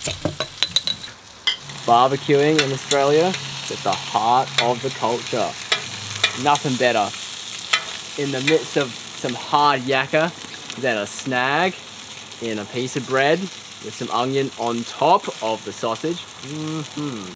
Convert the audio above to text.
Barbecuing in Australia is at the heart of the culture. Nothing better in the midst of some hard yakka than a snag in a piece of bread with some onion on top of the sausage.